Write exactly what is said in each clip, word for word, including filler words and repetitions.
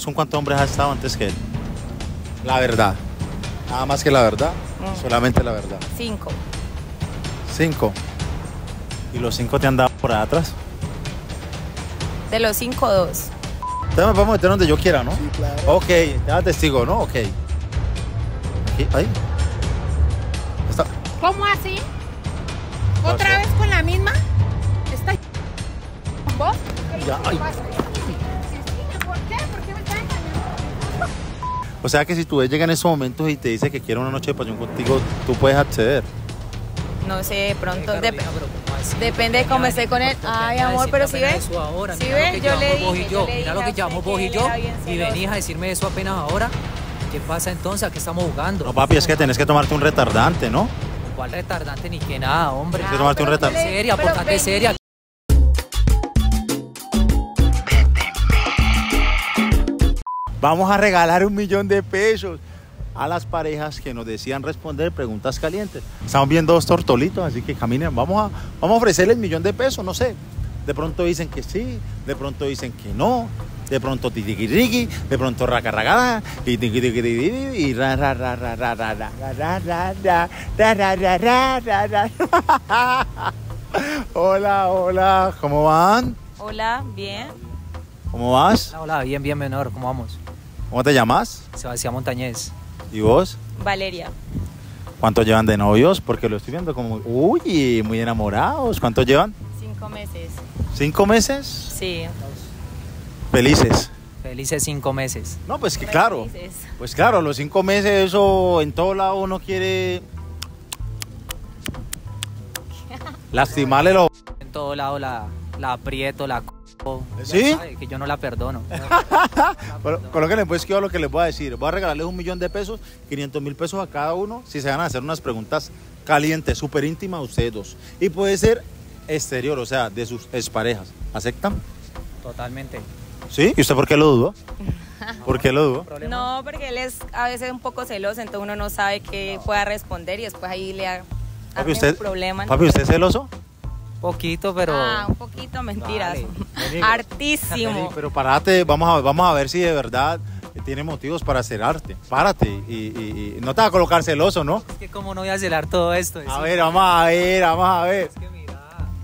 ¿Con cuántos hombres has estado antes que él? La verdad. Nada más que la verdad. Mm. Solamente la verdad. Cinco. Cinco. ¿Y los cinco te han dado por atrás? De los cinco, dos. Entonces me podemos meter donde yo quiera, ¿no? Sí, claro. Ok, ya testigo, ¿no? Ok. Aquí, ahí. Está. ¿Cómo así? ¿Otra vez con la misma? ¿Está vos? Ya, ay. ¿Por qué? ¿Por qué me estás engañando? O sea que si tú llega en esos momentos y te dice que quiere una noche de pasión contigo, tú puedes acceder. No sé, de pronto. Carolina, Dep pero ¿cómo así? depende de cómo esté con él. Ay, amor, pero si ves. Si ves, yo le dije. Yo, mira lo que llevamos vos y yo. Y venís a decirme eso apenas ahora. ¿Qué pasa entonces? ¿A qué estamos jugando? No, papi, es que tenés que tomarte un retardante, ¿no? ¿Cuál retardante ni que nada, hombre? Tienes que tomarte un retardante. Seria, portate seria. Vamos a regalar un millón de pesos a las parejas que nos decían responder preguntas calientes. Estamos viendo dos tortolitos, así que caminen. Vamos a, vamos a ofrecerles un millón de pesos, no sé. De pronto dicen que sí, de pronto dicen que no, de pronto titiquiriqui, de pronto racarragada, y tiquitiquiriqui, y ra ra ra ra ra ra ra ra ra ra ra ra ra ra ra. Hola, hola, ¿cómo van? Hola, bien. ¿Cómo vas? Hola, hola, bien, bien, menor. ¿Cómo vamos? ¿Cómo te llamas? Sebastián Montañez. ¿Y vos? Valeria. ¿Cuántos llevan de novios? Porque lo estoy viendo como, uy, muy enamorados. ¿Cuántos llevan? Cinco meses. ¿Cinco meses? Sí. Felices. Felices cinco meses. No, pues que claro. Felices. Pues claro, los cinco meses, eso en todo lado uno quiere lastimarle los... En todo lado la, la aprieto, la... ¿Sí? Sabe que yo no la perdono. Pero, colóquenle pues que yo lo que les voy a decir. Voy a regalarles un millón de pesos, quinientos mil pesos a cada uno, si se van a hacer unas preguntas calientes, súper íntimas a ustedes dos. Y puede ser exterior, o sea, de sus exparejas. ¿Aceptan? Totalmente. ¿Sí? ¿Y usted por qué lo dudó? ¿Por qué lo dudó? No, porque él es a veces un poco celoso, entonces uno no sabe qué pueda responder y después ahí le ha Papi, usted, un problema. papi, ¿usted es celoso? Poquito, pero... Ah, un poquito, mentiras. Vale. Hartísimo. Vení, pero párate, vamos a, vamos a ver si de verdad tiene motivos para cerrarte. Párate y, y, y no te vas a colocar celoso, ¿no? Es que cómo no voy a celar todo esto. A ver, vamos a ver, vamos a ver. Es que mira...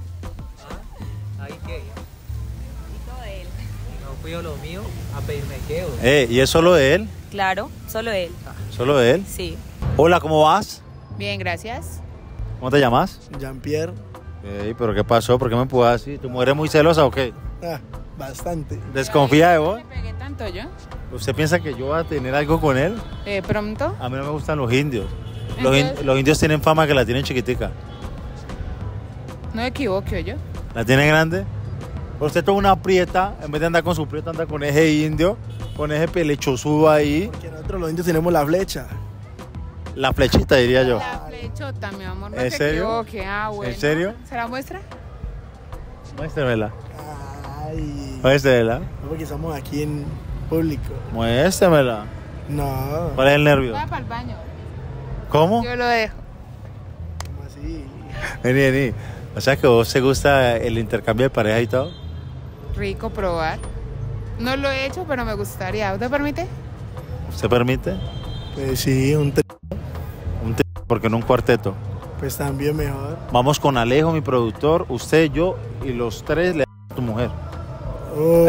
¿Ah? ¿Ahí qué? Todo de él. Y no fui yo lo mío a pedirme qué. Eh, ¿y es solo de él? Claro, solo él. ¿Solo de él? Sí. Hola, ¿cómo vas? Bien, gracias. ¿Cómo te llamas? Jean-Pierre. Ey, ¿pero qué pasó? ¿Por qué me empujas así? ¿Tu mujer es muy celosa o qué? Ah, bastante. ¿Desconfía de vos? ¿Me pegué tanto yo? ¿Usted piensa que yo voy a tener algo con él? Eh, ¿Pronto? A mí no me gustan los indios. Los, Entonces- in- los indios tienen fama que la tienen chiquitica. No me equivoco yo. ¿La tiene grande? Pero usted toma una prieta, en vez de andar con su prieta, anda con ese indio, con ese pelechosudo ahí. Porque nosotros los indios tenemos la flecha. La flechita, diría yo. La flechota, mi amor, no ¿En se serio? equivoque. Ah, bueno. ¿En serio? ¿Se la muestra? Muéstremela. Ay. Muéstremela. No, porque estamos aquí en público. Muéstremela. No. ¿Cuál es el nervio? Va para el baño. ¿Cómo? Yo lo dejo. ¿Cómo así? Vení, vení. O sea que a vos te gusta el intercambio de pareja y todo. Rico probar. No lo he hecho, pero me gustaría. ¿Usted permite? ¿Usted permite? Pues sí, un tri- Un t porque no un cuarteto. pues también mejor. Vamos con Alejo, mi productor, usted, yo y los tres le a tu mujer. Oh.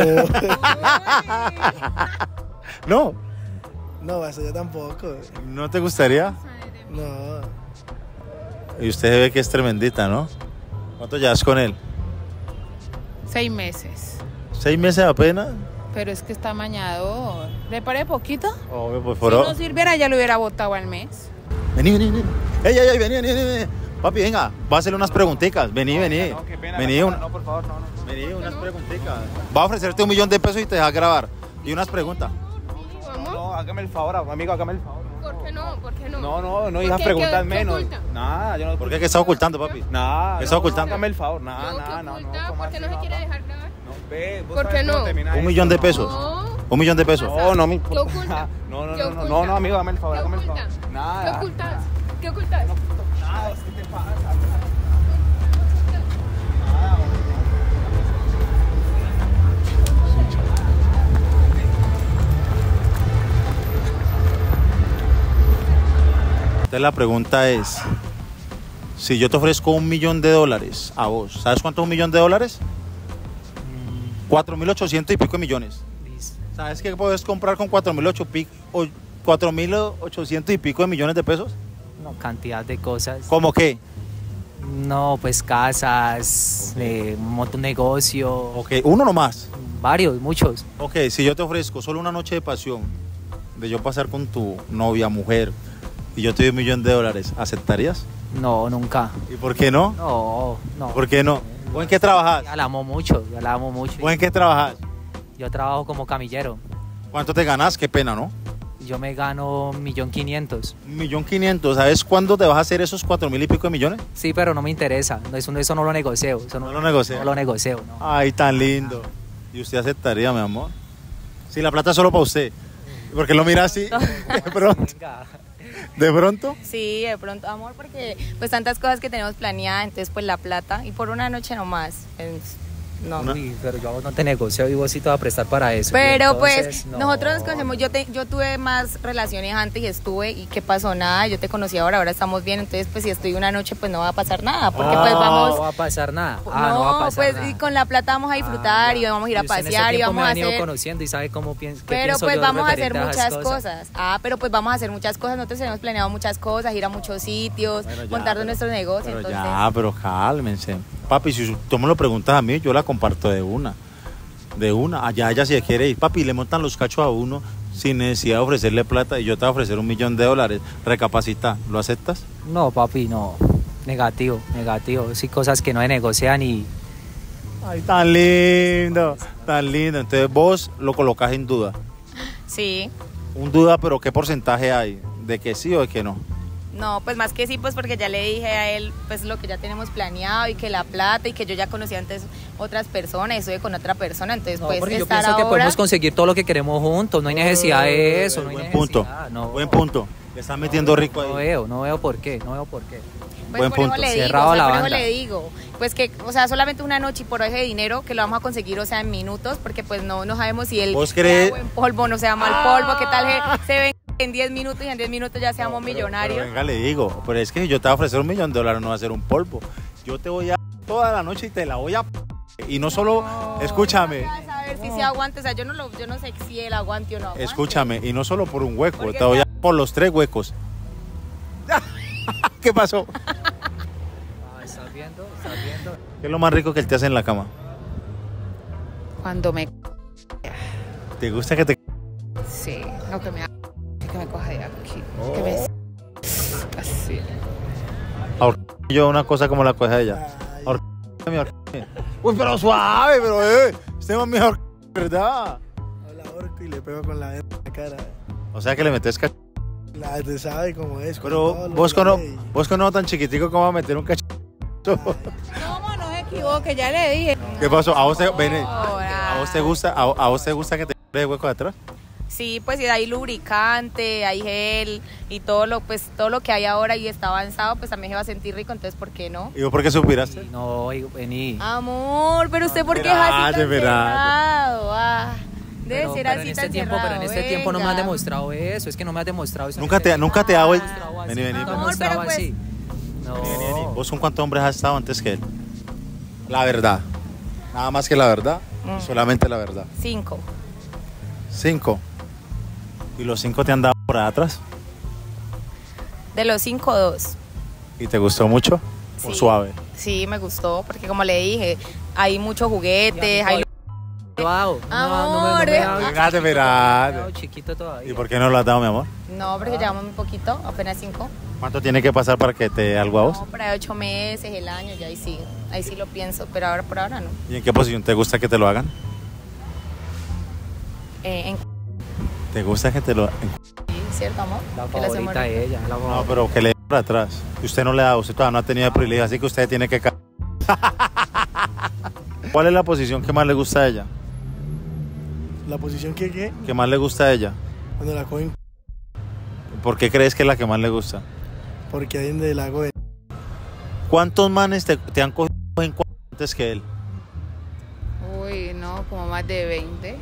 No, No, eso yo tampoco. ¿no te gustaría? No. Y usted ve que es tremendita, ¿no? ¿Cuánto llevas con él? Seis meses. ¿Seis meses apenas? Pero es que está mañado. ¿Le parece poquito? Obvio, pues Si por no sirviera, ya lo hubiera botado al mes. Vení, vení, vení. Ey, ey, ey, vení, vení, vení. Papi, venga, va a hacerle unas preguntitas. Vení, vení. No, qué pena. Vení, la un- cámara, no, por favor, no, no. vení, unas preguntitas. Va a ofrecerte un millón de pesos y te deja grabar. Y unas preguntas. No, no, hágame el favor, amigo, hágame el favor. ¿Por qué no? ¿Por qué no? No, no, no, ¿Por esas qué? preguntas ¿Qué- qué menos. oculta? Nada, yo no. ¿Por qué? ¿Qué está ocultando, papi? Nada. ¿Qué está no, ocultando? Hágame el favor, nada, No, nada, ¿qué no, oculta? no. ¿Por qué no se quiere dejar grabar? No, ve, vos ¿Por sabes qué cómo no? termina Un esto, millón de no. pesos. No. Un millón de pesos. No, no me ¿Qué importa. oculta? No, no, ¿Qué no, no, oculta? no, no, amigo, dame el favor, ¿Qué hágame el favor. oculta? Nada. ¿Qué ocultas? ¿Qué ocultas? Nada, ¿qué te pasa? Entonces la pregunta es, si yo te ofrezco un millón de dólares a vos, ¿sabes cuánto es un millón de dólares? Cuatro mil ochocientos y pico de millones. Listo. ¿Sabes qué puedes comprar con cuatro mil ochocientos y pico de millones de pesos? No, cantidad de cosas. ¿Cómo qué? No, pues casas, eh, un montón de negocio, Ok, uno nomás. varios, muchos. Ok, si yo te ofrezco solo una noche de pasión, de yo pasar con tu novia, mujer, y yo te doy un millón de dólares, ¿aceptarías? No, nunca. ¿Y por qué no? No, no. ¿Por qué no? ¿O en qué trabajas? Ya la amo mucho, ya la amo mucho. ¿O en qué trabajas? Yo trabajo como camillero. ¿Cuánto te ganas? Qué pena, ¿no? Yo me gano un millón quinientos. Un millón quinientos. ¿Sabes cuándo te vas a hacer esos cuatro mil y pico de millones? Sí, pero no me interesa. No, Eso, eso no lo negocio. Eso no, No lo negocio. No lo negocio, no. Ay, tan lindo. ¿Y usted aceptaría, mi amor? Si la plata es solo para usted. ¿Por qué lo mira así? De pronto. Venga. ¿De pronto? Sí, de pronto, amor, porque pues tantas cosas que tenemos planeadas, entonces pues la plata y por una noche nomás. es- no. Una- Uy, pero yo a vos no te negocio y vos sí te vas a prestar para eso. Pero Entonces, pues no. nosotros nos conocemos, yo te, yo tuve más relaciones antes y estuve y qué pasó nada, yo te conocí ahora, ahora estamos bien, entonces pues si estoy una noche pues no va a pasar nada, porque pues No vamos, va a pasar nada. Ah, no, no, va a pasar pues nada. y con la plata vamos a disfrutar Ah, y ya. vamos a ir a usted en ese pasear y tiempo vamos me a ha venido hacer, conociendo y sabe cómo pienso. pero pues vamos a hacer muchas cosas. Ah, pero pues vamos a hacer muchas cosas, nosotros tenemos planeado muchas cosas, ir a muchos sitios, Bueno, ya, montar pero- nuestros negocios, Pero entonces ya, pero cálmense. Papi, si tú me lo preguntas a mí, yo la comparto de una. De una. Allá ella si quiere ir. Papi, le montan los cachos a uno sin necesidad de ofrecerle plata y yo te voy a ofrecer un millón de dólares. Recapacita. ¿Lo aceptas? No, papi, no. Negativo, negativo. Sí, cosas que no se negocian y Ay, tan lindo. Tan lindo. Entonces vos lo colocas en duda. sí. Un duda, pero ¿qué porcentaje hay? ¿De que sí o de que no? No, pues más que sí, pues porque ya le dije a él pues lo que ya tenemos planeado y que la plata y que yo ya conocía antes otras personas y estuve con otra persona, entonces no, pues porque yo estar pienso que ahora... podemos conseguir todo lo que queremos juntos. No hay necesidad de eso. No hay Buen necesidad. punto. No, Buen punto. Le están metiendo rico no ahí. veo, no veo por qué, no veo por qué. Pues Buen por eso punto. le digo, Cerrado o sea, la por eso banda. le digo, pues que, o sea, solamente una noche y por ese dinero que lo vamos a conseguir, o sea, en minutos, porque pues no, no sabemos si él ¿Vos sea crees? buen polvo, no sea mal polvo, qué tal que se ven en diez minutos y en diez minutos ya seamos millonarios. Pero venga, le digo, pero es que yo te voy a ofrecer un millón de dólares, no va a ser un polvo. Yo te voy a toda la noche y te la voy a... Y no solo, escúchame, A ver si se aguanta, o sea, yo no, lo, yo no sé si él aguante o no aguante. escúchame, y no solo por un hueco, Porque te voy a ya- por los tres huecos. ¿Qué pasó? Ah, ¿estás viendo? ¿Estás viendo? ¿Qué es lo más rico que él te hace en la cama? Cuando me... ¿Te gusta que te... Sí, no que me... Que me coja de aquí. Que me... Así. ahorque yo una cosa como la coja ella? Ay, Ahorque, mi ahorque. Uy, pero suave, pero eh, este es mi ahorque, ¿verdad? no la ahorco y le pego con la verga en la cara. O sea que le metes cach... La te sabe cómo es. con Pero todo lo vos que con, la o- ley. vos con uno tan chiquitico, ¿cómo va a meter un cach... No, ma, no se equivoque, ya le dije. ¿Qué pasó? ¿A vos te, ven, Ahora. ¿a vos te gusta, a, a vos te gusta que te de hueco de atrás? Sí, pues y hay lubricante, hay gel y todo lo pues todo lo que hay ahora y está avanzado, pues también se va a sentir rico, entonces ¿por qué no? ¿Y vos por qué suspiraste? No, vení. Amor, pero usted por qué es así Espérate, tan espérate. cerrado? Ah, debe Pero, ser pero así en este tan tiempo, pero en este cerrado, tiempo no me has venga. demostrado eso. Es que no me has demostrado eso. Nunca te, nunca te ha dado el... Demostrado así, Vení, vení, nunca vení. he demostrado Amor, pero así. No. Vení, vení, vení. ¿Vos con cuántos hombres has estado antes que él? La verdad. Nada más que la verdad. Mm. Solamente la verdad. Cinco. Cinco. ¿Y los cinco te han dado por atrás? De los cinco, dos. ¿Y te gustó mucho? ¿O Sí. suave? Sí, me gustó, porque como le dije, hay muchos juguetes, hay... Lo hago. No, Amor, no, me- no me eh. hago Espérate, chiquito, espérate. me hago chiquito todavía. ¿Y por qué no lo has dado, mi amor? No, porque llevamos muy poquito, apenas cinco. ¿Cuánto tiene que pasar para que te dé algo a vos? No, para ocho meses, el año, ya ahí sí, ahí sí lo pienso, pero ahora por ahora no. ¿Y en qué posición te gusta que te lo hagan? Eh, en... ¿Te gusta que te lo... en- Sí, ¿cierto, amor? La Que le hacemos favorita de ella. La No, favorita. pero que le dé por atrás. Y usted no le da, usted todavía no ha tenido el privilegio, así que usted tiene que... ca- ¿Cuál es la posición que más le gusta a ella? La posición que, que ¿Que más le gusta a ella? cuando la cogen, ¿Por qué crees que es la que más le gusta? porque hay donde la hago de... ¿Cuántos manes te, te han cogido en cu- antes que él? Uy, no, como más de veinte.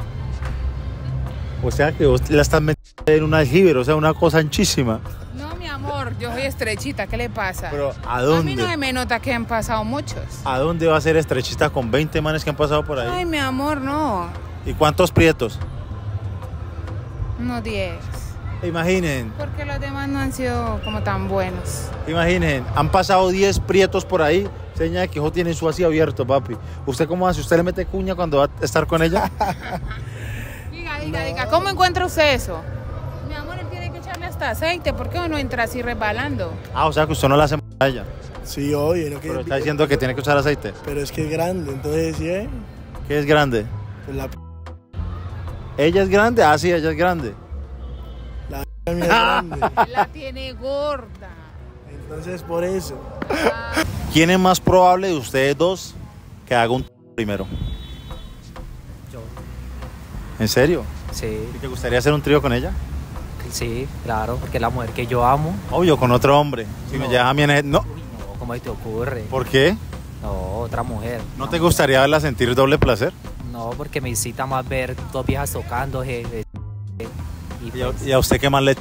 O sea que vos la estás metiendo en un aljibe, o sea, una cosa anchísima. No, mi amor, yo soy estrechita, ¿qué le pasa? Pero ¿a A mí dónde? no se me nota que han pasado muchos. ¿A dónde va a ser estrechista con veinte manes que han pasado por ahí? Ay, mi amor, no. ¿Y cuántos prietos? Unos diez. Imaginen, Porque los demás no han sido como tan buenos. imaginen, han pasado diez prietos por ahí, seña de que hijo tiene su así abierto, papi. ¿Usted cómo hace? ¿Usted le mete cuña cuando va a estar con ella? Diga, diga, diga, ¿cómo encuentra usted eso? Mi amor, él tiene que echarle hasta aceite. ¿Por qué uno entra así resbalando? Ah, o sea que usted no la hace a ella. Sí, oye, no que. Pero está diciendo que tiene que usar aceite. Pero es que es grande, entonces, ¿sí? ¿eh? ¿Qué es grande? Pues la p ¿Ella es grande? Ah, sí, ella es grande. mía es grande. La tiene gorda. Entonces, por eso. ¿Quién es más probable de ustedes dos que haga un primero? Yo, ¿En serio? sí, ¿Y te gustaría hacer un trío con ella? sí, claro, porque es la mujer que yo amo. Obvio, con otro hombre. Si me No. llevas a mí en el... No. Uy, no, ¿cómo te ocurre? ¿Por qué? No, otra mujer. ¿No te gustaría verla sentir doble placer? No, porque me incita más ver dos viejas tocando. je- je- y ¿Y a, pues, y a usted qué más le...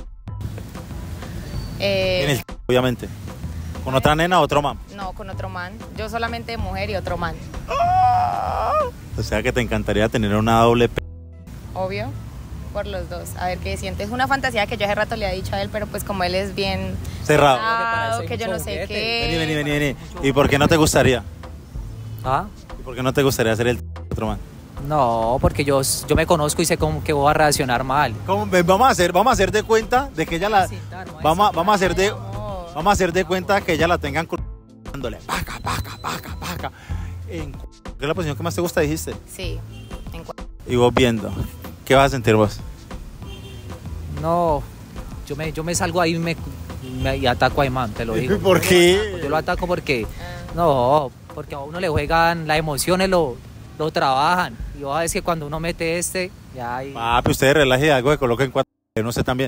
Eh, En el... obviamente. ¿Con otra nena o otro man? No, con otro man. Yo solamente mujer y otro man. O sea que te encantaría tener una doble... p- Obvio. Por los dos. A ver qué siente. Es una fantasía que yo hace rato le he dicho a él, pero pues como él es bien Cerrado. cerrado, Porque que yo para no eso hay sé mucho qué. Vení, vení, vení, vení. ¿Y por qué no te gustaría? ¿Ah? ¿Y por qué no te gustaría hacer el otro man? No, porque yo, yo me conozco y sé cómo que voy a reaccionar mal. ¿Cómo? Ve, Vamos a hacer, vamos a hacer de cuenta de que ella la... Vamos, a- vamos a hacer de... No. Vamos a hacer de cuenta que ella la tengan dándole paca, paca, paca, paca. En cu- ¿Qué es la posición que más te gusta, dijiste? Sí. En cua- Y vos viendo. ¿Qué vas a sentir vos? No, yo me, yo me salgo ahí y, me, me- y ataco a Imán, te lo digo. ¿Por qué? Yo lo ataco porque, no, porque a uno le juegan las emociones, lo, lo trabajan. Y vos sabes que cuando uno mete este, ya hay... Papi, ustedes relaje algo que coloquen cuatro. No sé también.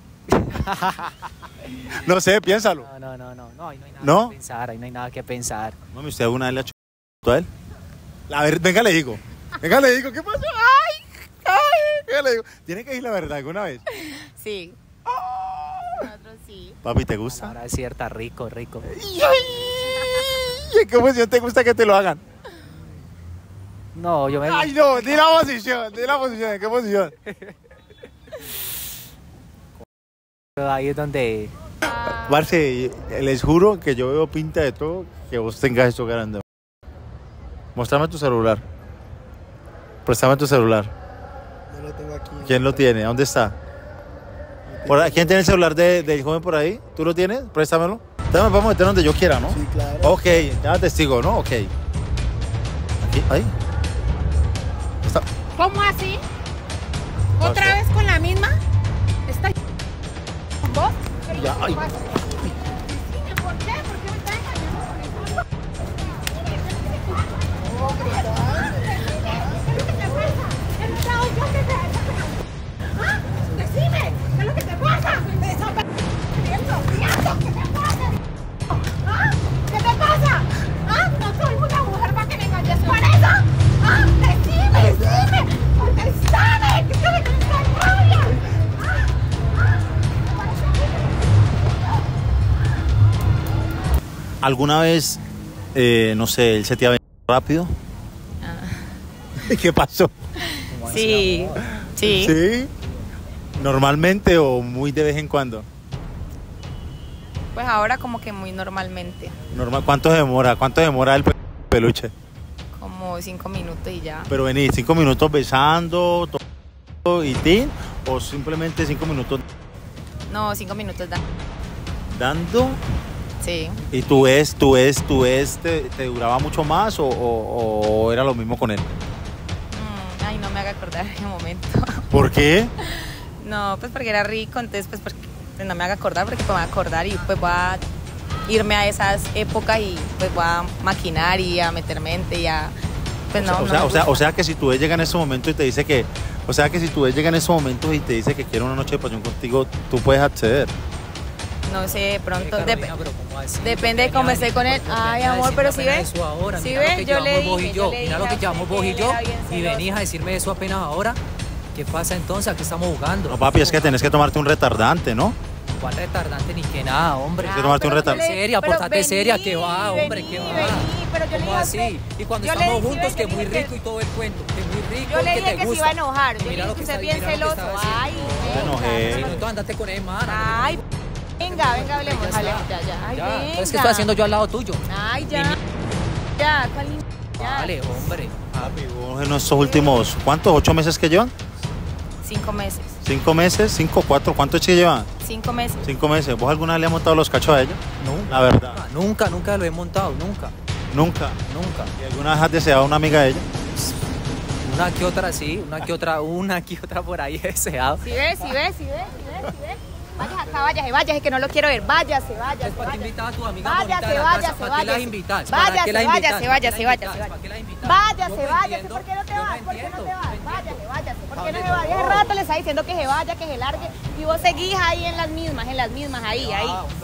No sé, piénsalo. No, no, no, no, no, ahí no hay nada ¿No? que pensar, ahí no hay nada que pensar. Mami, ¿usted alguna vez le ha hecho a él? A ver, venga, le digo. Venga, le digo, ¿qué pasó? ¡Ay! ¡Ay! Venga, le digo. Tiene que decir la verdad alguna vez. Sí. Nosotros sí. Papi, ¿te gusta? Ahora es cierta, rico, rico. ¡Ay! ¿En qué posición te gusta que te lo hagan? No, yo me... Ay, no, di la posición, di la posición, ¿en qué posición? Ahí es donde... Marce, les juro que yo veo pinta de todo que vos tengas esto grande. Mostrame tu celular. Préstame tu celular. No lo tengo aquí. ¿Quién lo tiene? ¿Dónde está? Por ahí- ¿Quién tiene el celular de- del joven por ahí? ¿Tú lo tienes? Préstamelo. Entonces me podemos meter donde yo quiera, ¿no? Sí, claro. Ok, ya testigo, ¿no? Ok. Aquí, ahí. Está. ¿Cómo así? Pasó. ¿Otra vez con la misma? ¿Está con vos? ¿Pero Ya, qué ay. pasa? Decime, ¿por qué? ¿Por qué me estás engañando con eso? ¿Qué te pasa? ¿He estado yo que te... ¿Ah? Decime, ¿qué es lo que te pasa? ¿Me desaparecimiento? ¿Qué te pasa? ¿Ah? ¿Qué te pasa? ¿Ah? No soy una mujer para que me engañes con eso. ¿Ah? Decime, decime. Contestame, que estoy con esta rabia. ¿Ah? ¿Ah? ¿Te parece ¿Alguna vez, eh, no sé, él se te ha venido rápido? ¿Qué pasó? Sí. Sí. ¿Sí? ¿Normalmente o muy de vez en cuando? Pues ahora como que muy normalmente. Normal. ¿Cuánto demora? ¿Cuánto demora el pe- peluche? Como cinco minutos y ya. Pero vení, cinco minutos besando todo y tin, o simplemente cinco minutos No, cinco minutos da. dando. Sí. ¿Y tú ves, tú ves, tú ves, te, te duraba mucho más o, o- o era lo mismo con él? Mm, ay, no me haga acordar ese momento. ¿Por qué? No, pues porque era rico, entonces pues, porque, pues no me haga acordar porque pues, me voy a acordar y pues voy a irme a esas épocas y pues voy a maquinar y a meter mente y a... Pues no, o, no sea, me o, sea, gusta. o sea que si tu vez llega en ese momento y te dice que, o sea que si tu vez llega en ese momento y te dice que quiere una noche de pasión contigo, tú puedes acceder. No sé, de pronto... Eh, dep- Carolina, pero ¿cómo así? depende de Venía cómo a esté decir- con él. venía Ay, a amor, decirme pero si apenas ves, eso ahora. si Mira ves, lo que yo le llevamos vos dije, y yo yo. le Mira lo dije que a llevamos usted vos que y él yo. era bien Y celoso. venís a decirme eso apenas ahora. ¿Qué pasa entonces? ¿A qué estamos jugando? No, papi, es que tenés que tomarte un retardante, ¿no? ¿Cuál retardante ni que nada, hombre? Tienes que tomarte un pero retardo. yo le- Seria, pero portate vení, seria, que va, hombre, vení, que va. vení, pero yo le ¿Cómo dije a así? usted- Y cuando yo le estamos dije, juntos, sí, que ven, muy dije rico y todo el cuento, que muy rico, Yo le que dije te que gusta. se iba a enojar. Yo le Mira dije lo que que usted está- es bien mira lo que celoso. está haciendo. Ay, Me venga. enojé. Si no, tú andate con él, mana. Ay, venga, venga, hablemos, Ya hablemos, está. ya, ya. Ay, Ya, venga. entonces, ¿qué estoy haciendo yo al lado tuyo? Ay, ya. Ni mi- Ya, ¿cuál in- ya. Vale, hombre. Papi, vos en estos últimos, ¿cuántos? ¿Ocho meses que llevan? Cinco meses. ¿Cinco meses? ¿Cinco, cuatro? ¿Cuánto es que llevan? Cinco meses. Cinco meses. ¿Vos alguna vez le has montado los cachos a ella? Nunca. La verdad. Nunca, nunca lo he montado, nunca, Nunca. nunca. ¿Y alguna vez has deseado a una amiga de ella? Una que otra sí, una que otra, una que otra por ahí he deseado. Si ves, si ves, si ves, si ves, si ves. Vayas acá, váyase, váyase, que no lo quiero ver. Váyase, váyase. ¿Para qué váyase. invitas a tu amiga Váyase, bonita de la váyase, casa? ¿Para qué las váyase. invitas? ¿Para Váyase, qué las váyase, invitas? váyase, ¿Para qué las váyase, invitas? ¿Para qué las invitas? Váyase, Yo no váyase, entiendo, ¿por qué no te yo vas? ¿Por qué no entiendo, te vas? no entiendo. Váyase, váyase, ¿por qué no Hable se va? todo. Hace rato le está diciendo que se vaya, que se largue, y vos seguís ahí en las mismas, en las mismas, ahí, ahí. Ah, hombre.